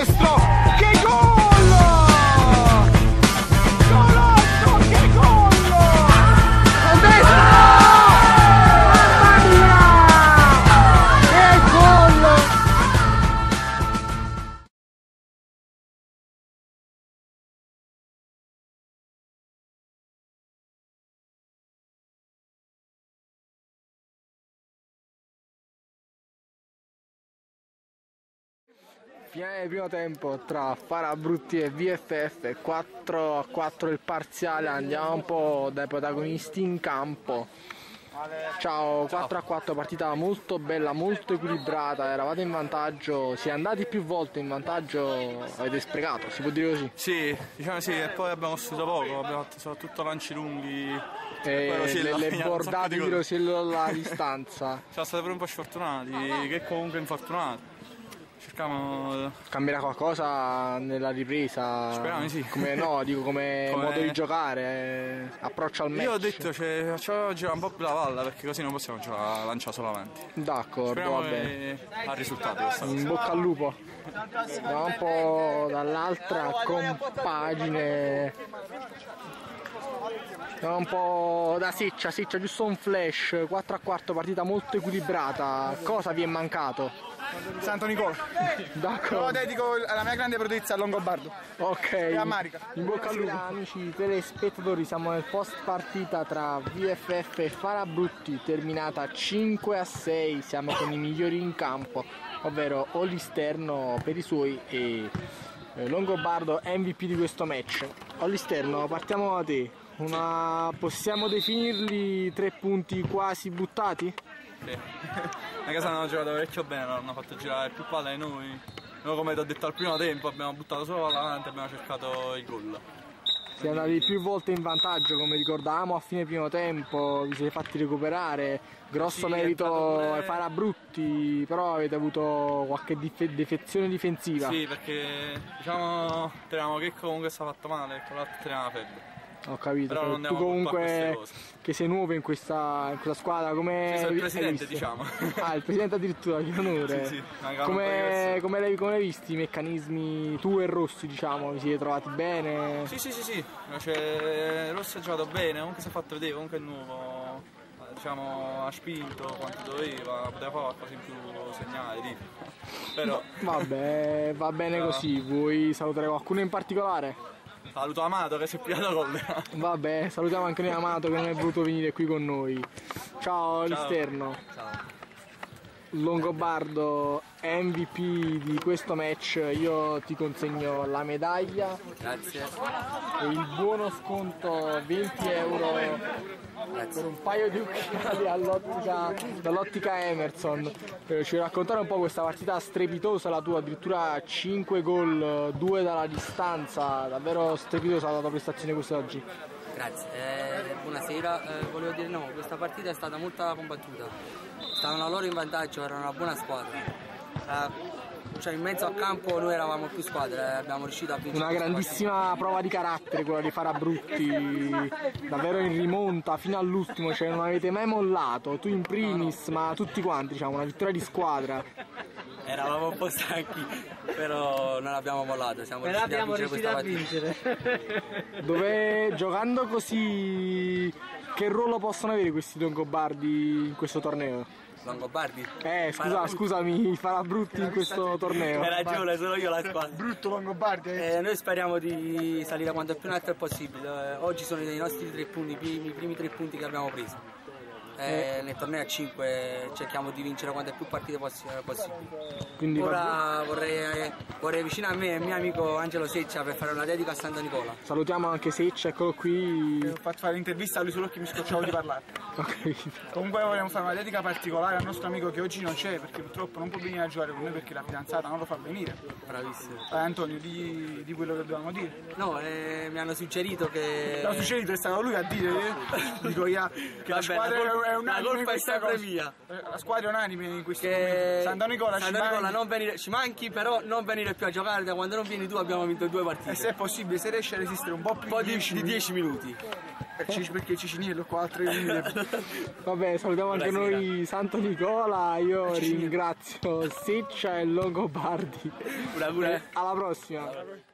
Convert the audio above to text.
destro, che gol! Golasso, che gol! A destra! Mamma mia! Che gol! Finale del primo tempo tra Farabrutti e VFF, 4-4 il parziale, andiamo un po' dai protagonisti in campo. Ciao, 4-4, partita molto bella, molto equilibrata, eravate in vantaggio, siete andati più volte in vantaggio, avete sprecato, si può dire così? Sì, diciamo sì, e poi abbiamo costruito poco, abbiamo fatto soprattutto lanci lunghi. Le bordate di Rosello alla distanza. Siamo stati pure un po' sfortunati, che comunque infortunati. Cerchiamo. Cambierà qualcosa nella ripresa? Speriamo di sì. Come, no, dico come modo di giocare, approccio al match. Io ho detto facciamo girare un po' più la palla perché così non possiamo giocare lanciare solamente. D'accordo, Speriamo va bene. al risultato questa cosa. In bocca al lupo. Andiamo un po' dall'altra compagine. Andiamo un po' da Seccia, giusto un flash, 4-4, partita molto equilibrata. Cosa vi è mancato? Santo Nicola. D'accordo. Lo dedico alla mia grande protezza a Longobardo. Ok. E a Marica. In bocca al lupo. Amici telespettatori, siamo nel post partita tra VFF e Farabrutti, terminata 5-6. Siamo con i migliori in campo, ovvero Olisterno per i suoi e Longobardo MVP di questo match. Olisterno, partiamo da te. Possiamo definirli 3 punti quasi buttati? Sì. A casa hanno giocato parecchio bene, hanno fatto girare più palle ai noi. Noi, come ti ho detto al primo tempo, abbiamo buttato solo avanti e abbiamo cercato il gol. Siete andati più volte in vantaggio, come ricordavamo a fine primo tempo, vi siete fatti recuperare, grosso merito ai Farabrutti, però avete avuto qualche defezione difensiva. Sì, perché diciamo teniamo che comunque si è fatto male, con l'altro teniamo la febbre. Ho capito, però non tu comunque che sei nuovo in questa squadra, come... Sì, sono il presidente, diciamo. Ah, il presidente addirittura, che onore. Sì, come l'hai visti i meccanismi, tu e Rossi, diciamo, vi siete trovati bene? Sì, cioè, Rossi ha giocato bene, comunque si è fatto vedere, comunque è nuovo, diciamo, ha spinto quanto doveva, poteva fare qualcosa in più segnale, tipo. Però... Vabbè, va bene così, vuoi salutare qualcuno in particolare? Saluto Amato che si è pigliato con me. Vabbè, salutiamo anche noi Amato che non è voluto venire qui con noi. Ciao Olisterno. Ciao. Longobardo MVP di questo match, io ti consegno la medaglia. Grazie. E il buono sconto 20 euro per un paio di occhiali dall'ottica Emerson. Ci vuoi raccontare un po' questa partita strepitosa, la tua, addirittura 5 gol, 2 dalla distanza, davvero strepitosa la tua prestazione quest'oggi. Grazie, buonasera, volevo dire no, questa partita è stata molto combattuta, stavano loro in vantaggio, erano una buona squadra. Cioè in mezzo al campo noi eravamo più squadre, abbiamo riuscito a vincere. Una grandissima prova di carattere quella di Farabrutti, davvero in rimonta fino all'ultimo, cioè non avete mai mollato, tu in primis, ma tutti quanti, diciamo, una vittoria di squadra. Eravamo un po' stanchi, però non abbiamo mollato, siamo riusciti a vincere questa partita. Dove, giocando così, che ruolo possono avere questi Longobardi in questo torneo? Longobardi? Scusami, Farabrutti in questo torneo. Hai ragione, sono io la squadra. Brutto Longobardi. Noi speriamo di salire quanto più in alto è possibile. Oggi sono i nostri 3 punti, i primi 3 punti che abbiamo preso. Nel torneo a 5 cerchiamo di vincere quante più partite possibili. Quindi ora vorrei vicino a me il mio amico Angelo Seccia per fare una dedica a Santo Nicola. Salutiamo anche Seccia, eccolo qui. Ho fatto fare l'intervista a lui solo che mi scocciavo di parlare. Okay. Comunque vogliamo fare una dedica particolare al nostro amico che oggi non c'è perché purtroppo non può venire a giocare con noi perché la fidanzata non lo fa venire. Bravissimo. Antonio, di quello che dobbiamo dire. No, mi hanno suggerito che... Mi hanno suggerito, è stato lui a dire, dico io, che la squadra è unanime. La colpa è sempre mia. La squadra è unanime in questo momento. Santo Nicola ci manchi, però non venire più a giocare, da quando non vieni tu abbiamo vinto 2 partite. E se è possibile, se riesci a resistere un po' più di 10 minuti. Perché Ciciniello qua altri Vabbè, salutiamo anche noi Santo Nicola, io ringrazio Seccia e Longobardi. Alla prossima!